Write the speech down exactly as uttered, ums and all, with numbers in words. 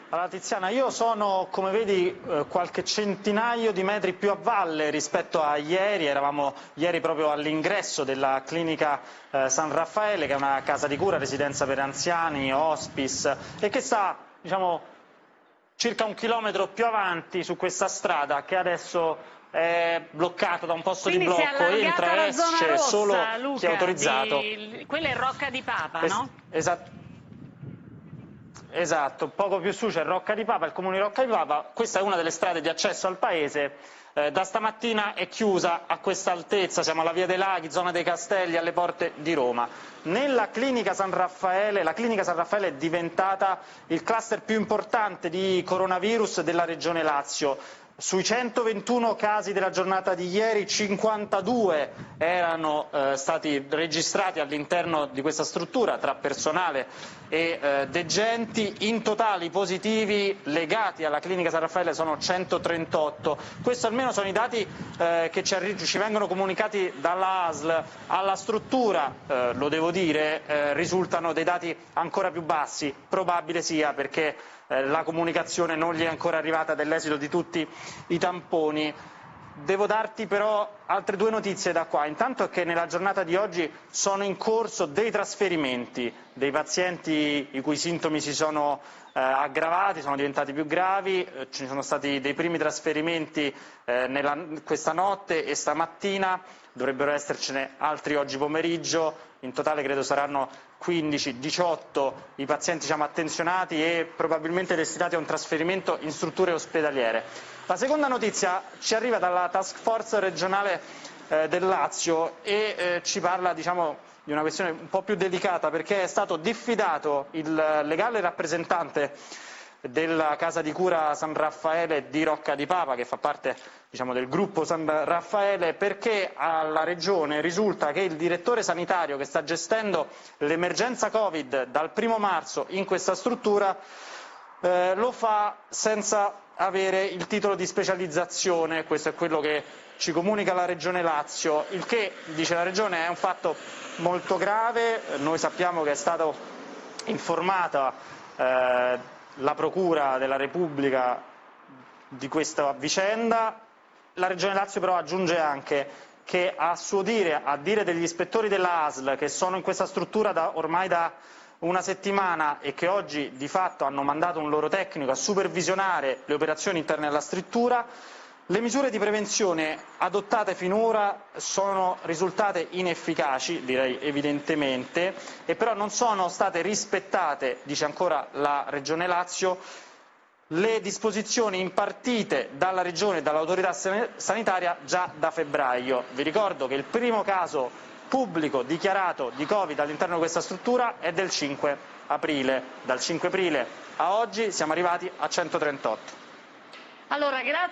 Allora Tiziana, io sono, come vedi, qualche centinaio di metri più a valle rispetto a ieri. Eravamo ieri proprio all'ingresso della clinica eh, San Raffaele, che è una casa di cura, residenza per anziani, hospice, e che sta, diciamo, circa un chilometro più avanti su questa strada che adesso è bloccata da un posto Quindi di blocco, entra e la zona esce rossa, solo Luca, chi è autorizzato. di... quella è Rocca di Papa, Es no? esatto. Esatto, poco più su c'è Rocca di Papa, il comune di Rocca di Papa. Questa è una delle strade di accesso al paese, eh, da stamattina è chiusa a questa altezza, siamo alla Via dei Laghi, zona dei Castelli, alle porte di Roma. Nella clinica San Raffaele, la clinica San Raffaele è diventata il cluster più importante di coronavirus della regione Lazio. Sui centoventuno casi della giornata di ieri, cinquantadue erano eh, stati registrati all'interno di questa struttura tra personale e eh, degenti. In totale i positivi legati alla clinica San Raffaele sono centotrentotto. Questi almeno sono i dati eh, che ci, ci vengono comunicati dalla A S L. Alla struttura, eh, lo devo dire, eh, risultano dei dati ancora più bassi. Probabile sia perché eh, la comunicazione non gli è ancora arrivata dell'esito di tutti i tamponi. Devo darti però altre due notizie da qua. Intanto è che nella giornata di oggi sono in corso dei trasferimenti dei pazienti i cui sintomi si sono eh, aggravati, sono diventati più gravi. Eh, ci sono stati dei primi trasferimenti eh, nella, questa notte e stamattina, dovrebbero essercene altri oggi pomeriggio. In totale credo saranno quindici diciotto i pazienti, diciamo, attenzionati e probabilmente destinati a un trasferimento in strutture ospedaliere. La seconda notizia ci arriva dalla task force regionale eh, del Lazio e eh, ci parla, diciamo, di una questione un po' più delicata, perché è stato diffidato il legale rappresentante della casa di cura San Raffaele di Rocca di Papa, che fa parte, diciamo, del gruppo San Raffaele, perché alla Regione risulta che il direttore sanitario che sta gestendo l'emergenza Covid dal primo marzo in questa struttura eh, lo fa senza avere il titolo di specializzazione. Questo è quello che ci comunica la Regione Lazio, il che, dice la Regione, è un fatto molto grave. Noi sappiamo che è stata informata eh, la Procura della Repubblica di questa vicenda. La Regione Lazio però aggiunge anche che, a suo dire, a dire degli ispettori della A S L che sono in questa struttura da, ormai da una settimana e che oggi di fatto hanno mandato un loro tecnico a supervisionare le operazioni interne alla struttura, le misure di prevenzione adottate finora sono risultate inefficaci, direi evidentemente, e però non sono state rispettate, dice ancora la Regione Lazio, le disposizioni impartite dalla Regione e dall'autorità sanitaria già da febbraio. Vi ricordo che il primo caso pubblico dichiarato di Covid all'interno di questa struttura è del cinque aprile. Dal cinque aprile a oggi siamo arrivati a centotrentotto. Allora, grazie.